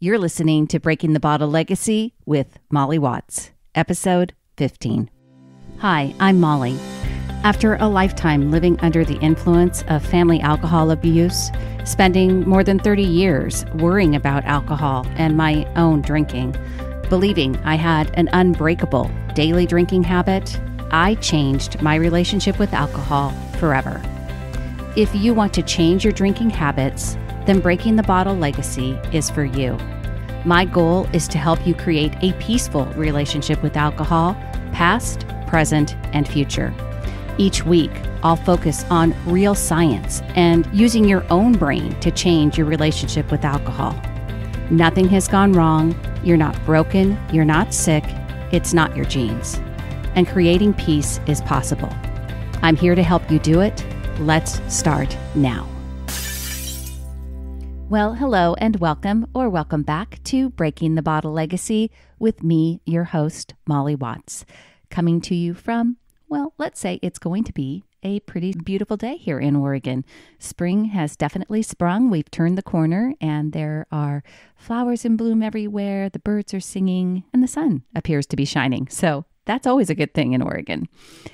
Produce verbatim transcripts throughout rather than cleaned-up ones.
You're listening to Breaking the Bottle Legacy with Molly Watts, episode fifteen. Hi, I'm Molly. After a lifetime living under the influence of family alcohol abuse, spending more than thirty years worrying about alcohol and my own drinking, believing I had an unbreakable daily drinking habit, I changed my relationship with alcohol forever. If you want to change your drinking habits, then Breaking the Bottle Legacy is for you. My goal is to help you create a peaceful relationship with alcohol, past, present, and future. Each week, I'll focus on real science and using your own brain to change your relationship with alcohol. Nothing has gone wrong. You're not broken. You're not sick. It's not your genes. And creating peace is possible. I'm here to help you do it. Let's start now. Well, hello and welcome or welcome back to Breaking the Bottle Legacy with me, your host, Molly Watts, coming to you from, well, let's say it's going to be a pretty beautiful day here in Oregon. Spring has definitely sprung. We've turned the corner and there are flowers in bloom everywhere. The birds are singing and the sun appears to be shining. So that's always a good thing in Oregon.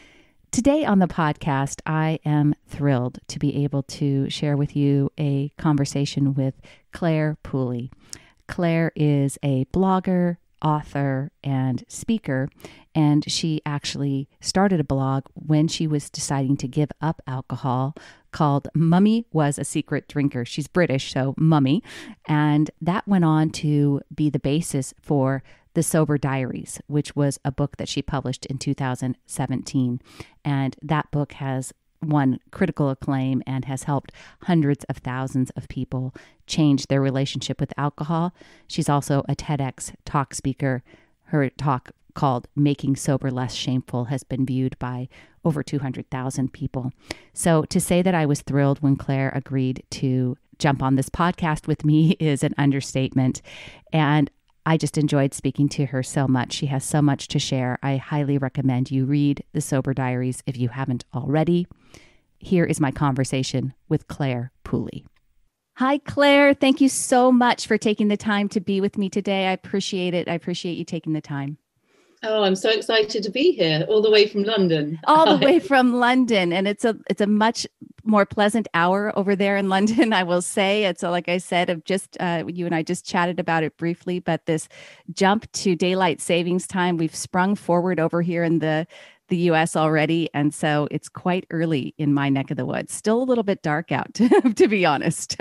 Today on the podcast, I am thrilled to be able to share with you a conversation with Clare Pooley. Clare is a blogger, author, and speaker, and she actually started a blog when she was deciding to give up alcohol called Mummy Was a Secret Drinker. She's British, so Mummy, and that went on to be the basis for the Sober Diaries, which was a book that she published in two thousand seventeen. And that book has won critical acclaim and has helped hundreds of thousands of people change their relationship with alcohol. She's also a TEDx talk speaker. Her talk called Making Sober Less Shameful has been viewed by over two hundred thousand people. So to say that I was thrilled when Clare agreed to jump on this podcast with me is an understatement. And I just enjoyed speaking to her so much. She has so much to share. I highly recommend you read the Sober Diaries if you haven't already. Here is my conversation with Clare Pooley. Hi, Clare. Thank you so much for taking the time to be with me today. I appreciate it. I appreciate you taking the time. Oh, I'm so excited to be here, all the way from London. All the way from London. And it's a it's a much more pleasant hour over there in London, I will say. It's a, like I said, I've just uh, you and I just chatted about it briefly, but this jump to daylight savings time, we've sprung forward over here in the the U S already. And so it's quite early in my neck of the woods. Still a little bit dark out, to be honest.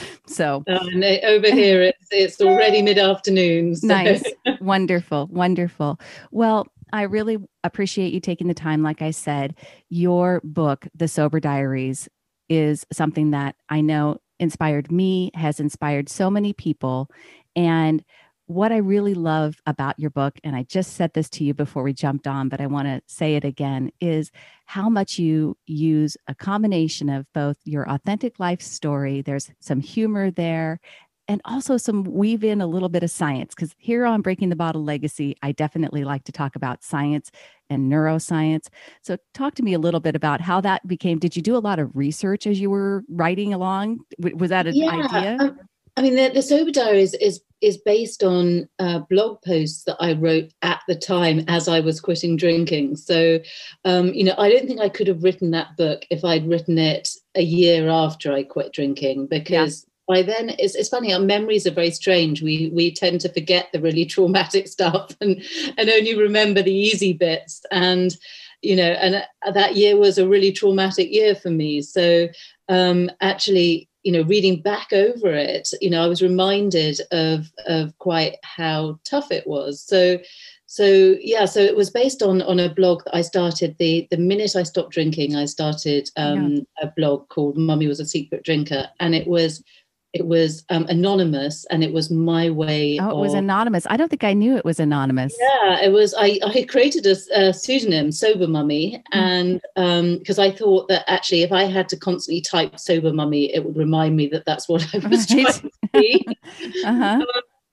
So oh, and over here, it's, it's already mid-afternoon. So. Nice. Wonderful. Wonderful. Well, I really appreciate you taking the time. Like I said, your book, The Sober Diaries, is something that I know inspired me, has inspired so many people. And what I really love about your book, and I just said this to you before we jumped on, but I want to say it again, is how much you use a combination of both your authentic life story, there's some humor there, and also some weave in a little bit of science. Because here on Breaking the Bottle Legacy, I definitely like to talk about science and neuroscience. So talk to me a little bit about how that became. Did you do a lot of research as you were writing along? Was that an yeah, idea? Um, I mean, the, the Sober Diaries is is based on uh, blog posts that I wrote at the time as I was quitting drinking. So, um, you know, I don't think I could have written that book if I'd written it a year after I quit drinking, because yeah. by then, it's, it's funny, our memories are very strange. We we tend to forget the really traumatic stuff and, and only remember the easy bits. And, you know, and uh, that year was a really traumatic year for me. So um, actually, you know, reading back over it, you know, I was reminded of of quite how tough it was. So, so yeah, so it was based on on a blog that I started the the minute I stopped drinking. I started um, yeah. a blog called Mummy Was a Secret Drinker, and it was it was um, anonymous, and it was my way. Oh, it of, was anonymous. I don't think I knew it was anonymous. Yeah, it was. I, I created a, a pseudonym, Sober Mummy, and um, because I thought that actually, if I had to constantly type Sober Mummy, it would remind me that that's what I was right. trying to be. uh-huh. um,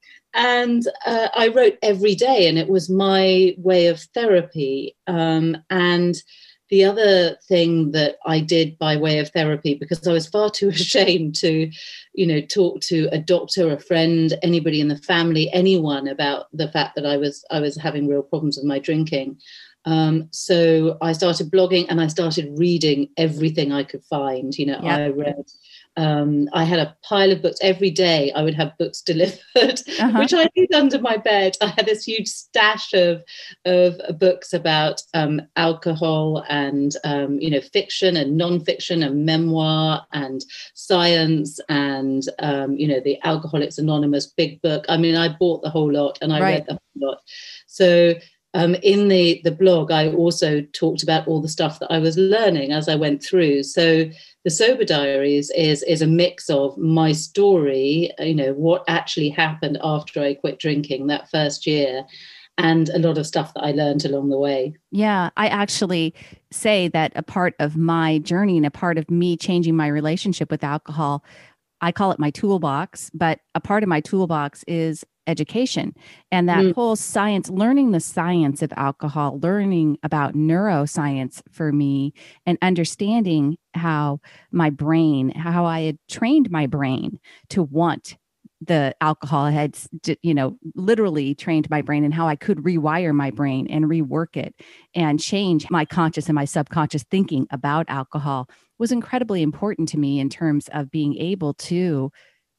and uh, I wrote every day, and it was my way of therapy. Um, and the other thing that I did by way of therapy, because I was far too ashamed to, you know, talk to a doctor, a friend, anybody in the family, anyone about the fact that I was I was having real problems with my drinking. Um, so I started blogging and I started reading everything I could find. You know, Yep. I read, um, I had a pile of books every day. I would have books delivered, uh-huh. which I hid under my bed. I had this huge stash of, of books about um, alcohol and, um, you know, fiction and nonfiction and memoir and science and, um, you know, the Alcoholics Anonymous big book. I mean, I bought the whole lot and I right. read the whole lot. So Um, in the, the blog, I also talked about all the stuff that I was learning as I went through. So the Sober Diaries is, is a mix of my story, you know, what actually happened after I quit drinking that first year, and a lot of stuff that I learned along the way. Yeah, I actually say that a part of my journey and a part of me changing my relationship with alcohol, I call it my toolbox, but a part of my toolbox is education and that mm. whole science, learning the science of alcohol, learning about neuroscience for me and understanding how my brain, how I had trained my brain to want the alcohol. I had, you know, literally trained my brain and how I could rewire my brain and rework it and change my conscious and my subconscious thinking about alcohol was incredibly important to me in terms of being able to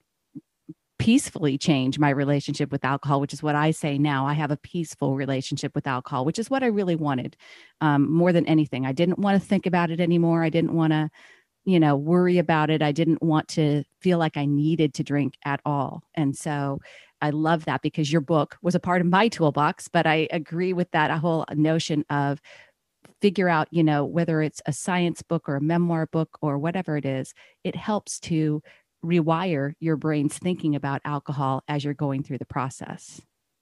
peacefully change my relationship with alcohol, which is what I say now. I have a peaceful relationship with alcohol, which is what I really wanted um, more than anything. I didn't want to think about it anymore. I didn't want to, you know, worry about it. I didn't want to feel like I needed to drink at all. And so I love that because your book was a part of my toolbox, but I agree with that whole notion of figure out, you know, whether it's a science book or a memoir book or whatever it is, it helps to rewire your brain's thinking about alcohol as you're going through the process.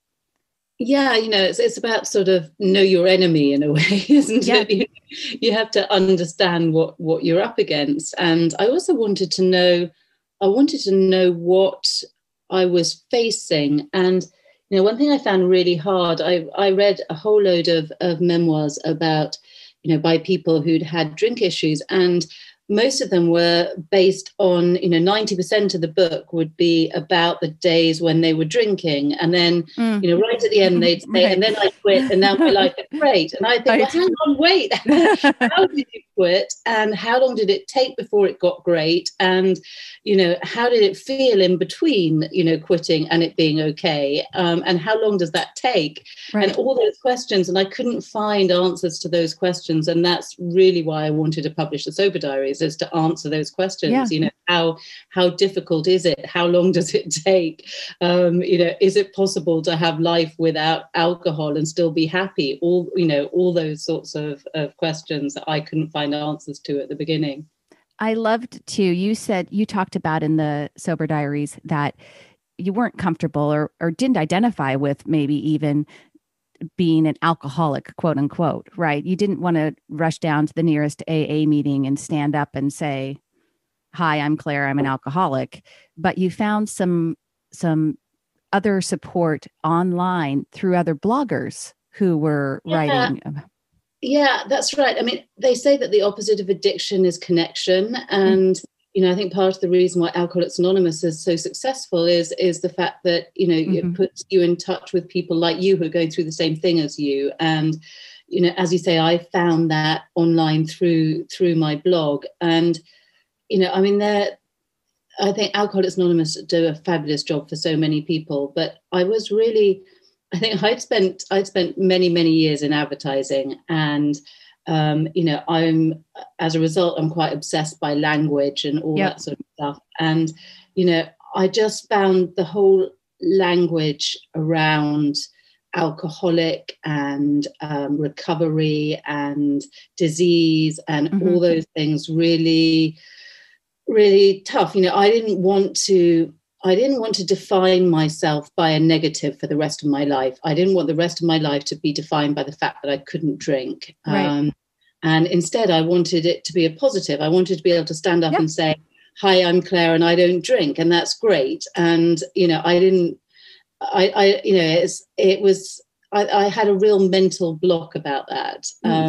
Yeah, you know, it's it's about sort of know your enemy in a way, isn't yeah. it? You, you have to understand what, what you're up against. And I also wanted to know, I wanted to know what I was facing. And, you know, one thing I found really hard, I, I read a whole load of, of memoirs about, you know, by people who'd had drink issues, and most of them were based on, you know, ninety percent of the book would be about the days when they were drinking. And then, mm. you know, right at the end, they'd say, right. and then I quit and now my life is great. And I think, right. well, hang on, wait, how did you quit? And how long did it take before it got great? And, you know, how did it feel in between, you know, quitting and it being okay? Um, and how long does that take? Right. And all those questions. And I couldn't find answers to those questions. And that's really why I wanted to publish the Sober Diaries, is to answer those questions. Yeah. You know, how how difficult is it? How long does it take? Um, you know, is it possible to have life without alcohol and still be happy? All, you know, all those sorts of, of questions that I couldn't find answers to at the beginning. I loved too. You said you talked about in the Sober Diaries that you weren't comfortable or or didn't identify with maybe even being an alcoholic, quote unquote, right? You didn't want to rush down to the nearest A A meeting and stand up and say, hi, I'm Claire, I'm an alcoholic. But you found some, some other support online through other bloggers who were yeah. writing. Yeah, that's right. I mean, they say that the opposite of addiction is connection. And mm. you know, I think part of the reason why Alcoholics Anonymous is so successful is, is the fact that, you know, mm-hmm. it puts you in touch with people like you who are going through the same thing as you. And, you know, as you say, I found that online through through my blog. And, you know, I mean, there, I think Alcoholics Anonymous do a fabulous job for so many people. But I was really, I think I'd spent I'd spent many, many years in advertising, and Um, you know, I'm, as a result, I'm quite obsessed by language and all yep. that sort of stuff. And, you know, I just found the whole language around alcoholic and um, recovery and disease and mm-hmm. all those things really, really tough. You know, I didn't want to I didn't want to define myself by a negative for the rest of my life. I didn't want the rest of my life to be defined by the fact that I couldn't drink. Right. Um, and instead, I wanted it to be a positive. I wanted to be able to stand up yep. and say, hi, I'm Claire and I don't drink. And that's great. And, you know, I didn't, I, I you know, it's, it was, I, I had a real mental block about that. Mm. Um,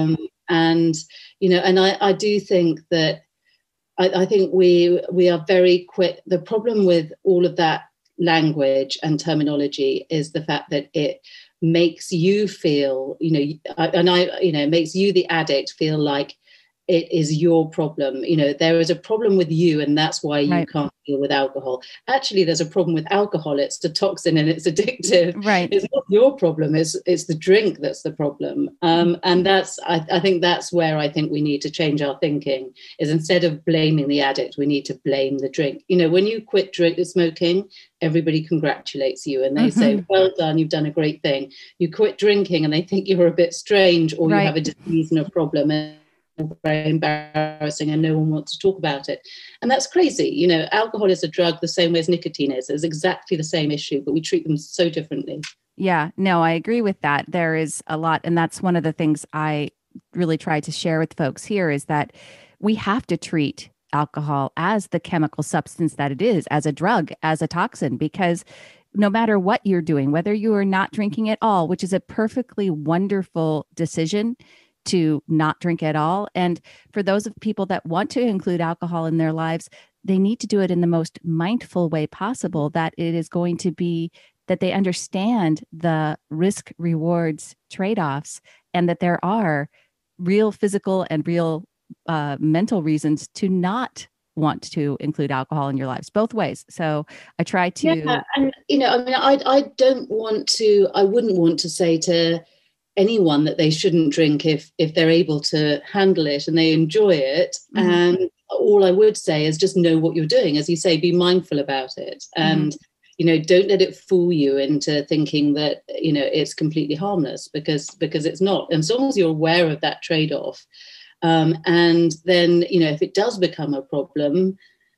and, you know, and I, I do think that, I, I think we we are very quick. The problem with all of that language and terminology is the fact that it makes you feel, you know, and I, you know, makes you, the addict, feel like it is your problem. You know, there is a problem with you, and that's why you right. can't deal with alcohol. Actually, there's a problem with alcohol. It's the toxin and it's addictive. Right. It's not your problem. It's it's the drink that's the problem. Um, and that's, I, I think that's where I think we need to change our thinking, is instead of blaming the addict, we need to blame the drink. You know, when you quit drink smoking, everybody congratulates you and they mm-hmm. say, well done, you've done a great thing. You quit drinking and they think you're a bit strange, or right. you have a disease and a problem, and very embarrassing and no one wants to talk about it. And that's crazy. You know, alcohol is a drug the same way as nicotine is. It's exactly the same issue, but we treat them so differently. Yeah, no, I agree with that. There is a lot. And that's one of the things I really try to share with folks here, is that we have to treat alcohol as the chemical substance that it is, as a drug, as a toxin, because no matter what you're doing, whether you are not drinking at all, which is a perfectly wonderful decision to not drink at all. And for those of people that want to include alcohol in their lives, they need to do it in the most mindful way possible, that it is going to be, that they understand the risk rewards trade-offs, and that there are real physical and real uh, mental reasons to not want to include alcohol in your lives, both ways. So I try to, yeah, and you know, I mean, I I don't want to, I wouldn't want to say to anyone that they shouldn't drink if if they're able to handle it and they enjoy it. Mm-hmm. And all I would say is just know what you're doing. As you say, be mindful about it. And, mm-hmm. you know, don't let it fool you into thinking that, you know, it's completely harmless, because because it's not. And as long as you're aware of that trade-off, um, and then, you know, if it does become a problem,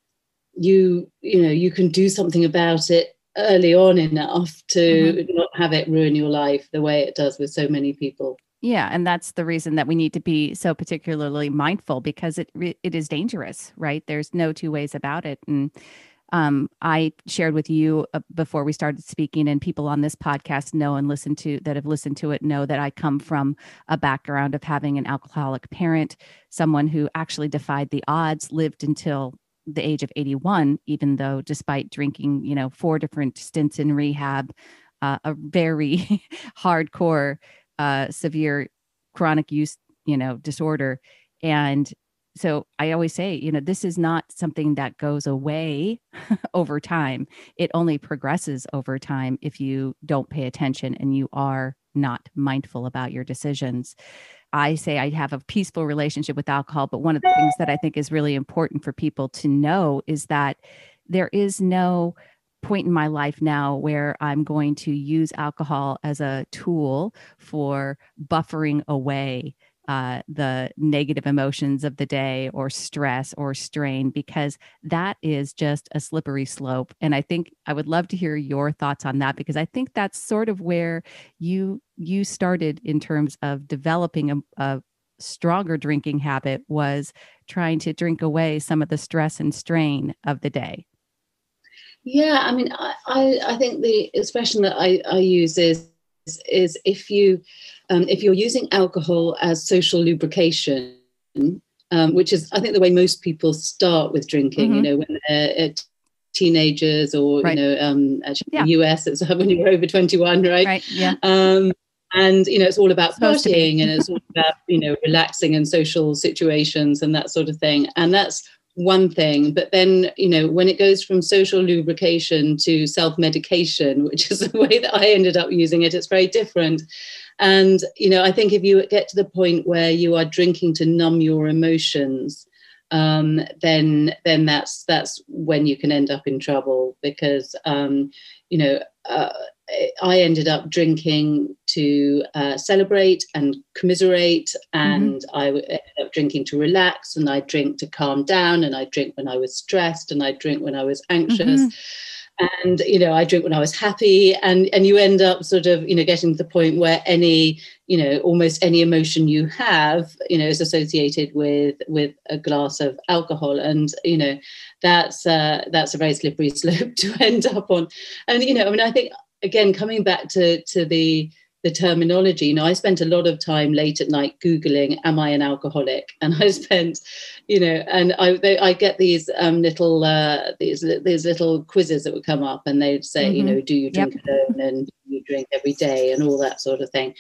you, you know, you can do something about it early on enough to mm-hmm. not have it ruin your life the way it does with so many people. Yeah, and that's the reason that we need to be so particularly mindful, because it it is dangerous, right? There's no two ways about it. And um, I shared with you uh, before we started speaking, and people on this podcast know and listen to that have listened to it know that I come from a background of having an alcoholic parent, someone who actually defied the odds, lived until the age of eighty-one, even though despite drinking, you know, four different stints in rehab, uh, a very hardcore, uh, severe chronic use, you know, disorder. And so I always say, you know, this is not something that goes away over time. It only progresses over time if you don't pay attention and you are not mindful about your decisions. I say I have a peaceful relationship with alcohol, but one of the things that I think is really important for people to know is that there is no point in my life now where I'm going to use alcohol as a tool for buffering away uh, the negative emotions of the day, or stress or strain, because that is just a slippery slope. And I think I would love to hear your thoughts on that, because I think that's sort of where you you started in terms of developing a, a stronger drinking habit, was trying to drink away some of the stress and strain of the day. Yeah, I mean, I, I, I think the expression that I, I use is is if you um, if you're using alcohol as social lubrication, um, which is, I think, the way most people start with drinking. Mm-hmm. You know, when they're uh, teenagers, or right. you know, um, actually yeah. in the U S it's when you're over twenty-one, right? Right. Yeah. Um, and you know, it's all about partying, and it's all about, you know, relaxing in social situations and that sort of thing. And that's one thing. But then, you know, when it goes from social lubrication to self-medication, which is the way that I ended up using it, it's very different. And, you know, I think if you get to the point where you are drinking to numb your emotions, um, then then that's that's when you can end up in trouble, because, um, you know, uh, I ended up drinking to uh, celebrate and commiserate, and mm-hmm. I ended up drinking to relax, and I drink to calm down, and I drink when I was stressed, and I drink when I was anxious. Mm-hmm. And, you know, I drink when I was happy, and, and you end up sort of, you know, getting to the point where any, you know, almost any emotion you have, you know, is associated with, with a glass of alcohol. And, you know, that's, uh, that's a very slippery slope to end up on. And, you know, I mean, I think, again, coming back to, to the, the terminology. You know, I spent a lot of time late at night Googling, am I an alcoholic? And I spent, you know, and I they, I get these um, little uh, these these little quizzes that would come up, and they'd say, mm-hmm. you know, do you drink yep. alone, and do you drink every day, and all that sort of thing.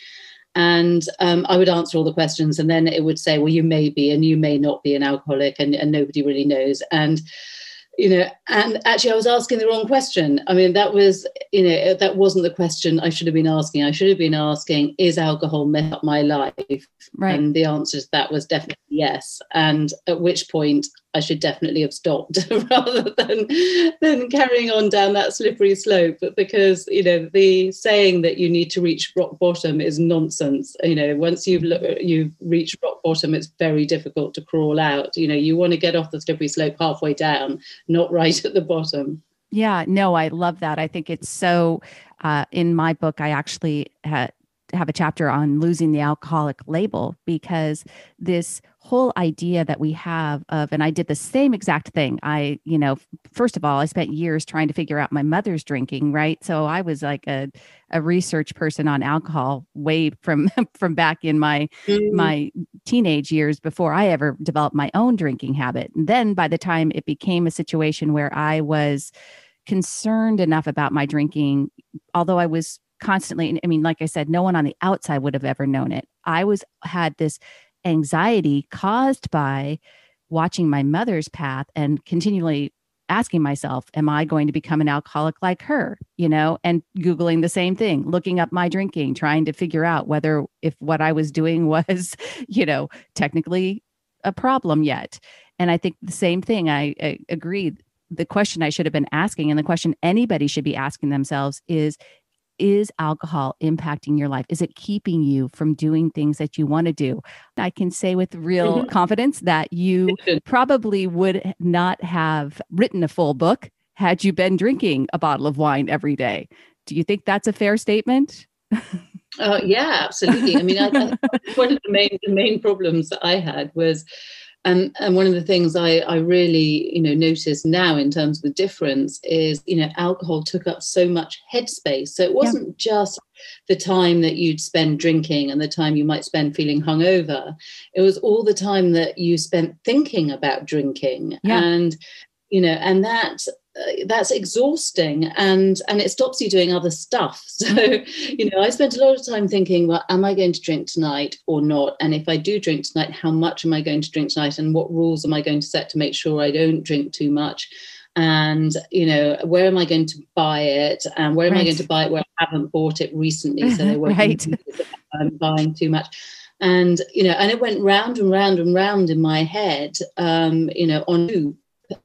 And um, I would answer all the questions, and then it would say, well, you may be and you may not be an alcoholic, and, and nobody really knows. And you know, and actually I was asking the wrong question. I mean, that was, you know, that wasn't the question I should have been asking. I should have been asking, is alcohol messed up my life? Right. And the answer to that was definitely yes. And at which point I should definitely have stopped rather than, than carrying on down that slippery slope. But because, you know, the saying that you need to reach rock bottom is nonsense. You know, once you've, you've reached rock bottom, it's very difficult to crawl out. You know, you want to get off the slippery slope halfway down, not right at the bottom. Yeah, no, I love that. I think it's so, uh, in my book, I actually had have a chapter on losing the alcoholic label, because this whole idea that we have of, and I did the same exact thing. I, you know, first of all, I spent years trying to figure out my mother's drinking, right? So I was like a, a research person on alcohol way from, from back in my, mm-hmm. my teenage years before I ever developed my own drinking habit. And then by the time it became a situation where I was concerned enough about my drinking, although I was constantly, I mean, like I said, no one on the outside would have ever known it. I was had this anxiety caused by watching my mother's path and continually asking myself, am I going to become an alcoholic like her? You know, and Googling the same thing, looking up my drinking, trying to figure out whether if what I was doing was, you know, technically a problem yet. And I think the same thing, I, I agree. The question I should have been asking, and the question anybody should be asking themselves is, is alcohol impacting your life? Is it keeping you from doing things that you want to do? I can say with real mm-hmm. confidence that you probably would not have written a full book had you been drinking a bottle of wine every day. Do you think that's a fair statement? Uh, yeah, absolutely. I mean, I, I, one of the main the main problems that I had was, And and one of the things I, I really, you know, notice now in terms of the difference is, you know, alcohol took up so much headspace. So it wasn't yeah. just the time that you'd spend drinking and the time you might spend feeling hungover. It was all the time that you spent thinking about drinking. Yeah. And, you know, and that uh, that's exhausting, and and it stops you doing other stuff. So, you know, I spent a lot of time thinking, well, am I going to drink tonight or not? And if I do drink tonight, how much am I going to drink tonight? And what rules am I going to set to make sure I don't drink too much? And, you know, where am I going to buy it? And where am right. I going to buy it where I haven't bought it recently? So they won't right. I'm buying too much. And, you know, and it went round and round and round in my head, um, you know, on loop.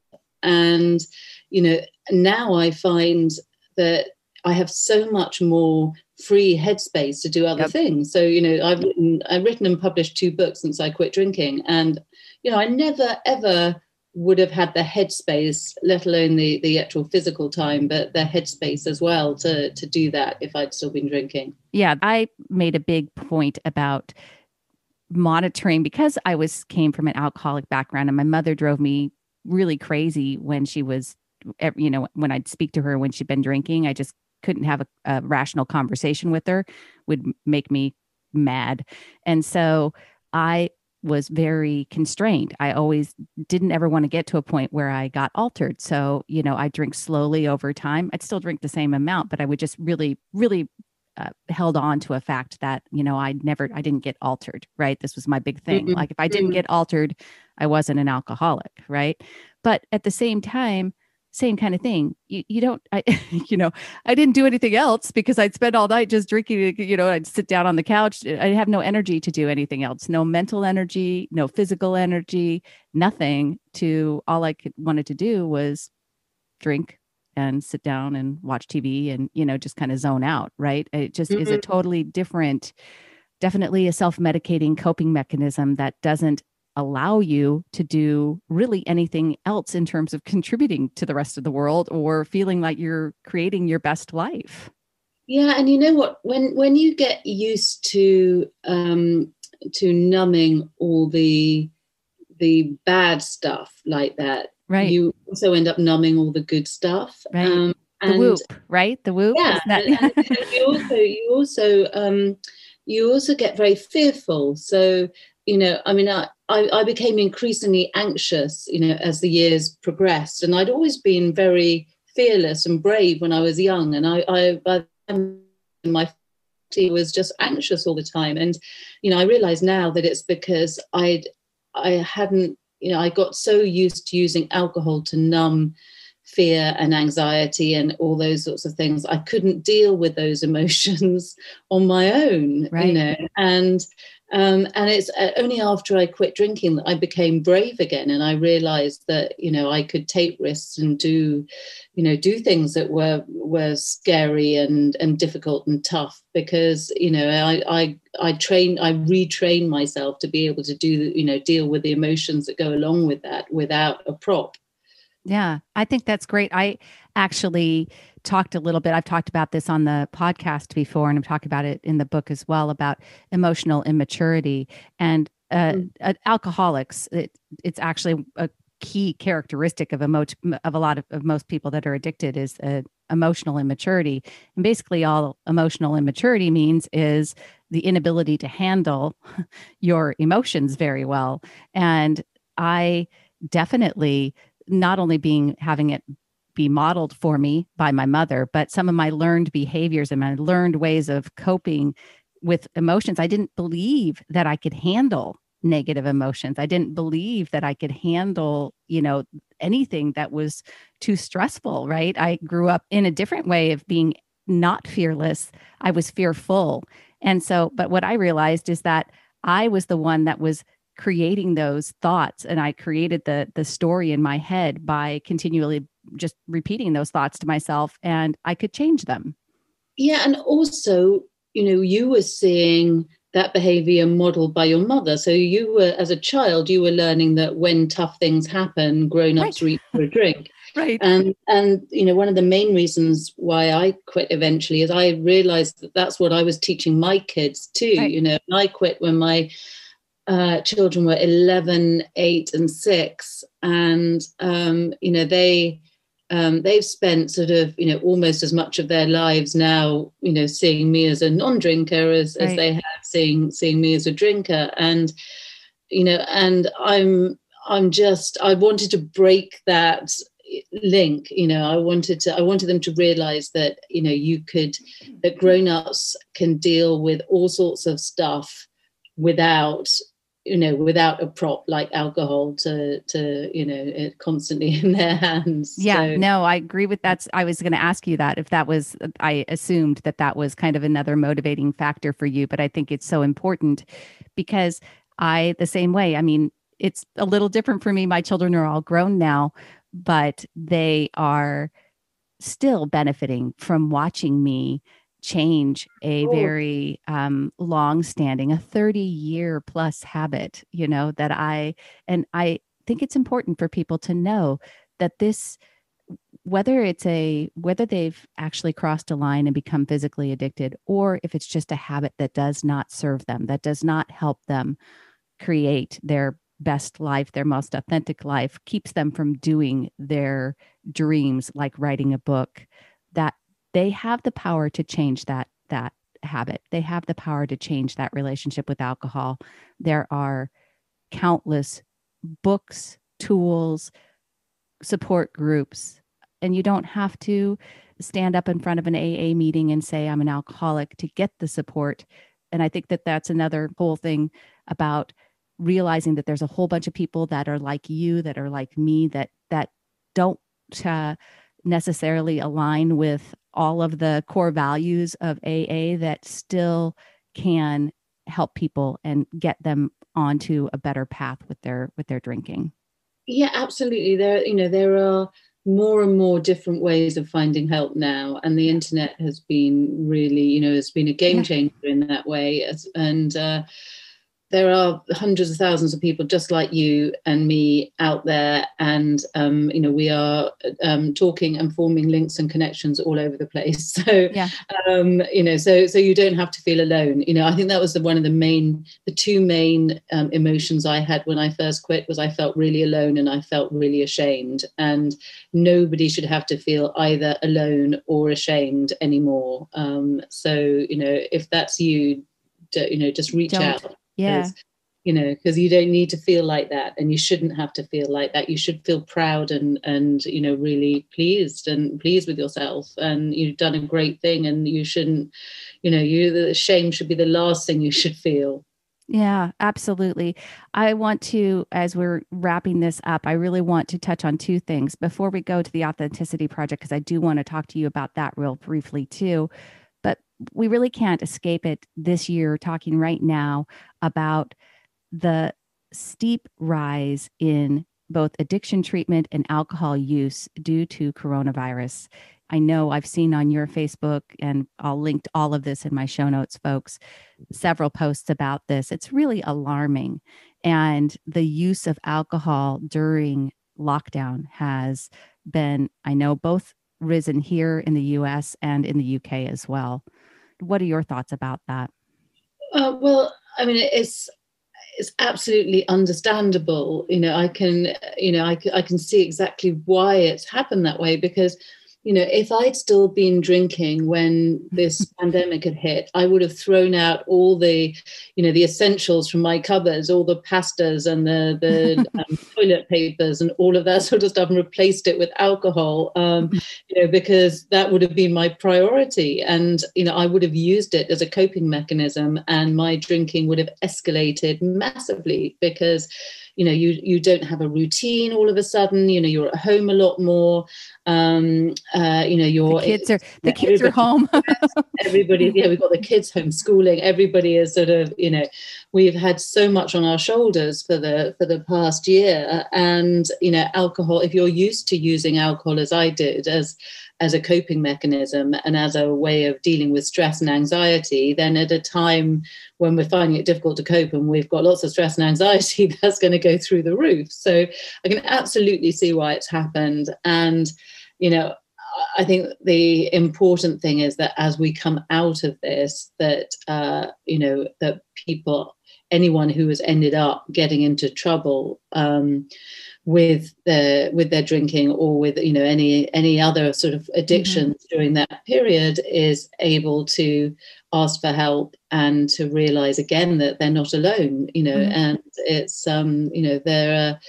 And, you know, now I find that I have so much more free headspace to do other yep. things. So, you know, I've written, I've written and published two books since I quit drinking. And, you know, I never, ever would have had the headspace, let alone the, the actual physical time, but the headspace as well to, to do that if I'd still been drinking. Yeah, I made a big point about monitoring, because I was came from an alcoholic background, and my mother drove me really crazy when she was, you know, when I'd speak to her when she'd been drinking. I just couldn't have a, a rational conversation with her, would make me mad. And so I was very constrained. I always didn't ever want to get to a point where I got altered. So, you know, I drink slowly over time. I'd still drink the same amount, but I would just really, really uh, held on to a fact that, you know, I never, I didn't get altered, right? This was my big thing. Mm-hmm. Like if I didn't get altered, I wasn't an alcoholic, right? But at the same time, same kind of thing. You you don't, I, you know, I didn't do anything else because I'd spend all night just drinking, you know, I'd sit down on the couch. I have no energy to do anything else, no mental energy, no physical energy, nothing to, all I could, wanted to do was drink and sit down and watch T V and, you know, just kind of zone out. Right. It just mm-hmm. is a totally different, definitely a self-medicating coping mechanism that doesn't allow you to do really anything else in terms of contributing to the rest of the world or feeling like you're creating your best life. Yeah. And you know what, when, when you get used to, um, to numbing all the, the bad stuff like that, right. you also end up numbing all the good stuff. Right. Um, The And whoop, right? The whoop, yeah, is that? and, and you also you also um, you also get very fearful. So you know, I mean, I, I I became increasingly anxious, you know, as the years progressed, and I'd always been very fearless and brave when I was young, and I I by the time my forties was just anxious all the time, and you know, I realize now that it's because I'd I hadn't, you know, I got so used to using alcohol to numb fear and anxiety and all those sorts of things. I couldn't deal with those emotions on my own, Right. you know, and um, and it's only after I quit drinking that I became brave again, and I realized that, you know, I could take risks and do, you know, do things that were were scary and and difficult and tough, because you know I I I train I retrain myself to be able to do, you know, deal with the emotions that go along with that without a prop. Yeah, I think that's great. I actually talked a little bit. I've talked about this on the podcast before, and I've talked about it in the book as well, about emotional immaturity and uh, Mm. uh, alcoholics. It, it's actually a key characteristic of emo- of a lot of, of most people that are addicted is uh, emotional immaturity. And basically, all emotional immaturity means is the inability to handle your emotions very well. And I definitely, not only being having it be modeled for me by my mother, but some of my learned behaviors and my learned ways of coping with emotions. I didn't believe that I could handle negative emotions. I didn't believe that I could handle, you know, anything that was too stressful, right? I grew up in a different way of being not fearless. I was fearful. And so, but what I realized is that I was the one that was creating those thoughts, and I created the the story in my head by continually just repeating those thoughts to myself, and I could change them. Yeah, and also, you know, you were seeing that behavior modeled by your mother. So you were, as a child, you were learning that when tough things happen, grown-ups Right. reach for a drink. Right. And and you know, one of the main reasons why I quit eventually is I realized that that's what I was teaching my kids too. Right. You know, I quit when my uh, children were eleven, eight, and six, and um, you know, they um, they've spent sort of, you know, almost as much of their lives now, you know, seeing me as a non-drinker as as Right. they have seeing seeing me as a drinker, and you know, and I'm I'm just I wanted to break that link. You know, I wanted to I wanted them to realize that, you know, you could that grown-ups can deal with all sorts of stuff without, you know, without a prop like alcohol to to you know, it constantly in their hands. Yeah, So no, I agree with that. I was going to ask you that if that was, I assumed that that was kind of another motivating factor for you, but I think it's so important because I, the same way, I mean, it's a little different for me. My children are all grown now, but they are still benefiting from watching me change a oh, very um, long-standing, a thirty year plus habit, you know, that I, and I think it's important for people to know that this, whether it's a, whether they've actually crossed a line and become physically addicted, or if it's just a habit that does not serve them, that does not help them create their best life, their most authentic life, keeps them from doing their dreams, like writing a book, that they have the power to change that that habit. They have the power to change that relationship with alcohol. There are countless books, tools, support groups, and you don't have to stand up in front of an A A meeting and say I'm an alcoholic to get the support. And I think that that's another whole thing about realizing that there's a whole bunch of people that are like you, that are like me, that that don't uh, necessarily align with all of the core values of A A, that still can help people and get them onto a better path with their with their drinking. yeah, absolutely. There, you know, there are more and more different ways of finding help now, and the internet has been really, you know, has been a game Yeah. changer in that way. As, and uh, there are hundreds of thousands of people just like you and me out there, and um, you know, we are um, talking and forming links and connections all over the place. So, Yeah. um, you know, so so you don't have to feel alone. You know, I think that was the one of the main, the two main um, emotions I had when I first quit was I felt really alone and I felt really ashamed. And nobody should have to feel either alone or ashamed anymore. Um, so, you know, if that's you, you know, just reach Don't. out. Yeah. You know, because you don't need to feel like that, and you shouldn't have to feel like that. You should feel proud and and you know, really pleased and pleased with yourself, and you've done a great thing, and you shouldn't, you know, you the shame should be the last thing you should feel. Yeah, absolutely. I want to, as we're wrapping this up, I really want to touch on two things before we go to the Authenticity Project, because I do want to talk to you about that real briefly too. But we really can't escape it this year, talking right now about the steep rise in both addiction treatment and alcohol use due to coronavirus. I know I've seen on your Facebook, and I'll link to all of this in my show notes, folks, several posts about this. It's really alarming. And the use of alcohol during lockdown has been, I know, both risen here in the U S and in the U K as well. What are your thoughts about that? Uh, well, I mean, it's it's absolutely understandable. You know, I can, you know, I, I can see exactly why it's happened that way, because, you know, if I'd still been drinking when this pandemic had hit, I would have thrown out all the, you know, the essentials from my cupboards, all the pastas and the, the um, toilet papers and all of that sort of stuff, and replaced it with alcohol, um, you know, because that would have been my priority. And, you know, I would have used it as a coping mechanism, and my drinking would have escalated massively because, you know, you, you don't have a routine all of a sudden, you know, you're at home a lot more. Um, uh, you know, your the kids are the kids are home. Everybody, yeah, we've got the kids homeschooling. Everybody is sort of, you know, we've had so much on our shoulders for the for the past year, and you know, alcohol. If you're used to using alcohol as I did, as as a coping mechanism and as a way of dealing with stress and anxiety, then at a time when we're finding it difficult to cope and we've got lots of stress and anxiety, that's going to go through the roof. So I can absolutely see why it's happened. And you know, I think the important thing is that as we come out of this, that, uh, you know, that people, anyone who has ended up getting into trouble um, with their with their drinking or with, you know, any any other sort of addictions mm-hmm. during that period is able to ask for help and to realize again that they're not alone, you know, mm-hmm. and it's, um, you know, there are,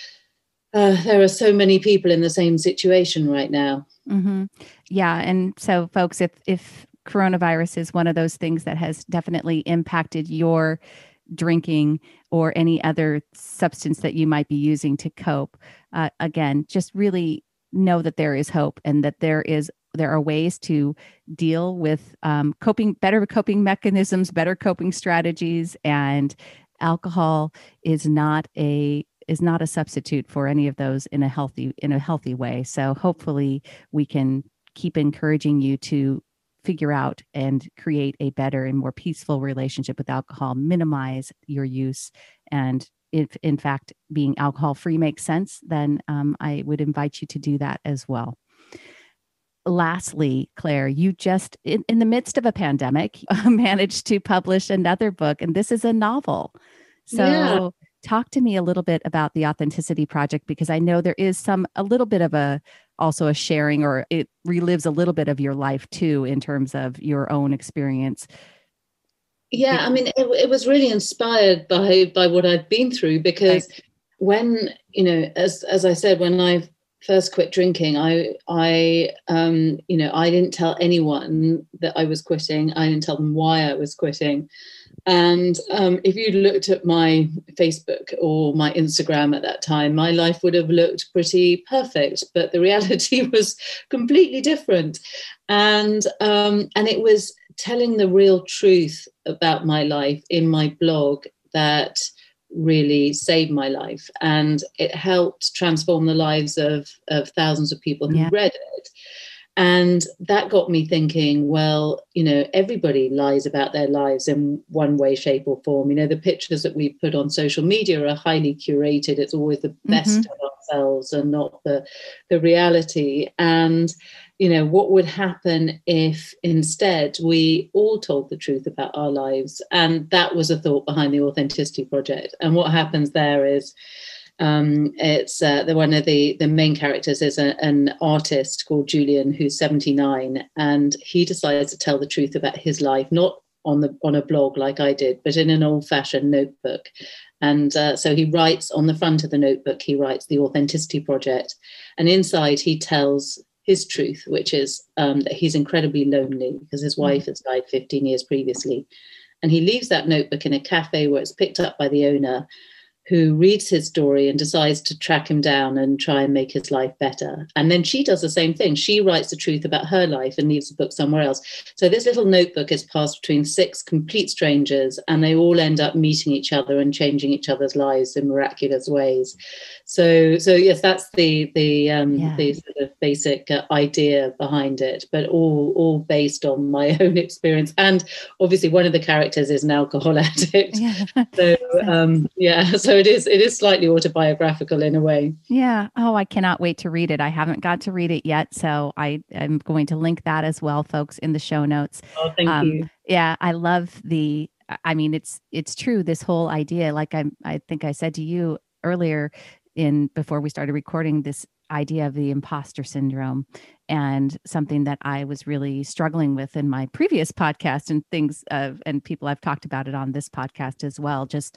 Uh, there are so many people in the same situation right now. Mm-hmm. Yeah. And so, folks, if, if coronavirus is one of those things that has definitely impacted your drinking or any other substance that you might be using to cope, uh, again, just really know that there is hope and that there is there are ways to deal with um, coping, better coping mechanisms, better coping strategies, and alcohol is not a is not a substitute for any of those in a healthy in a healthy way. So hopefully we can keep encouraging you to figure out and create a better and more peaceful relationship with alcohol, minimize your use. And if in fact being alcohol free makes sense, then um, I would invite you to do that as well. Lastly, Claire, you just, in, in the midst of a pandemic, managed to publish another book, and this is a novel. So yeah. Talk to me a little bit about the Authenticity Project, because I know there is some, a little bit of a, also a sharing, or it relives a little bit of your life too, in terms of your own experience. Yeah, I mean, it, it was really inspired by by what I've been through, because right. when, you know, as as I said, when I first quit drinking, I I um, you know, I didn't tell anyone that I was quitting. I didn't tell them why I was quitting. And um, if you looked at my Facebook or my Instagram at that time, my life would have looked pretty perfect, but the reality was completely different. And um, and it was telling the real truth about my life in my blog that really saved my life, and it helped transform the lives of, of thousands of people who yeah. read it. And that got me thinking, well, you know, everybody lies about their lives in one way, shape or form. You know, the pictures that we put on social media are highly curated. It's always the best Mm-hmm. of ourselves and not the, the reality. And, you know, what would happen if instead we all told the truth about our lives? And that was a thought behind the Authenticity Project. And what happens there is, Um, it's uh, the one of the, the main characters is a, an artist called Julian, who's seventy-nine, and he decides to tell the truth about his life, not on the on a blog like I did, but in an old-fashioned notebook. And uh, so he writes on the front of the notebook, he writes the Authenticity Project, and inside he tells his truth, which is um, that he's incredibly lonely because his wife has died fifteen years previously. And he leaves that notebook in a cafe where it's picked up by the owner, who reads his story and decides to track him down and try and make his life better. And then she does the same thing. She writes the truth about her life and leaves the book somewhere else. So this little notebook is passed between six complete strangers, and they all end up meeting each other and changing each other's lives in miraculous ways. So, so yes, that's the the um, Yeah. the sort of basic uh, idea behind it, but all all based on my own experience. And obviously, one of the characters is an alcohol addict. Yeah. So um, yeah, so it is it is slightly autobiographical in a way. Yeah. Oh, I cannot wait to read it. I haven't got to read it yet, so I am going to link that as well, folks, in the show notes. Oh, thank um, you. Yeah, I love the. I mean, it's it's true. This whole idea, like I I think I said to you earlier, in before we started recording, this idea of the imposter syndrome, and something that I was really struggling with in my previous podcast, and things of and people I've talked about it on this podcast as well. Just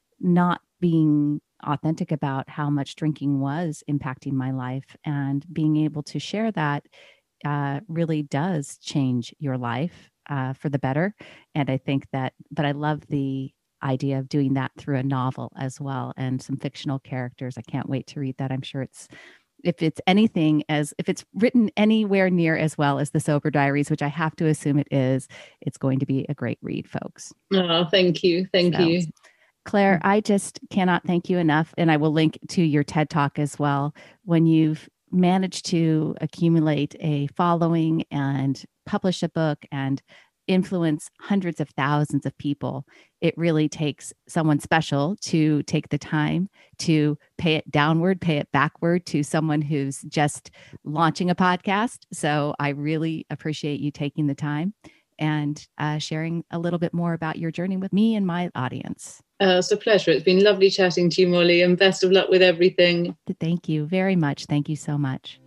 not being authentic about how much drinking was impacting my life, and being able to share that uh, really does change your life uh, for the better. And I think that, but I love the idea of doing that through a novel as well, and some fictional characters. I can't wait to read that. I'm sure it's, if it's anything as, if it's written anywhere near as well as the Sober Diaries, which I have to assume it is, it's going to be a great read, folks. Oh, thank you. Thank So, you. Claire, I just cannot thank you enough. And I will link to your TED Talk as well. When you've managed to accumulate a following and publish a book and influence hundreds of thousands of people, it really takes someone special to take the time to pay it downward, pay it backward to someone who's just launching a podcast. So I really appreciate you taking the time and uh, sharing a little bit more about your journey with me and my audience. Uh, it's a pleasure. It's been lovely chatting to you, Molly, and best of luck with everything. Thank you very much. Thank you so much.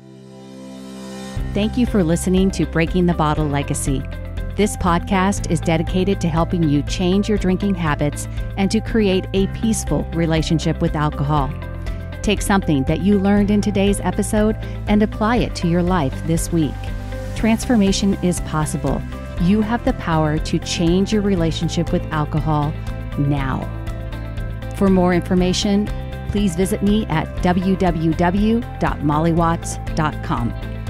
Thank you for listening to Breaking the Bottle Legacy. This podcast is dedicated to helping you change your drinking habits and to create a peaceful relationship with alcohol. Take something that you learned in today's episode and apply it to your life this week. Transformation is possible. You have the power to change your relationship with alcohol now. For more information, please visit me at w w w dot molly watts dot com.